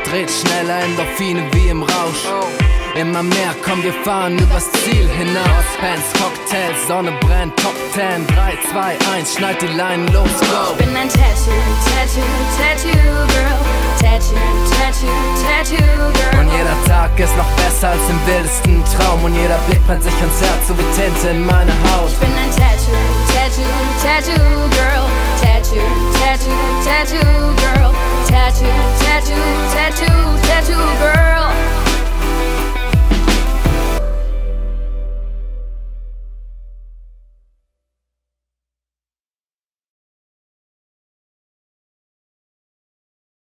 dreht schneller, Endorphine wie im Rausch. Immer mehr, komm, wir fahren übers Ziel hinaus. Hands, Cocktails, Sonne brennt, Top 10, 3, 2, 1, schneid die Leinen los, go. Ich bin ein Tattoo, Tattoo, Tattoo Girl. Tattoo, Tattoo, Tattoo Girl. Und jeder Tag ist noch besser als im wildesten Traum. Und jeder Blick brennt sich ans Herz, so wie Tinte in meine Haut. Ich bin ein Tattoo, Tattoo, Tattoo Girl. Tattoo, Tattoo, Tattoo Girl. Tattoo, Tattoo, Tattoo, Tattoo Girl.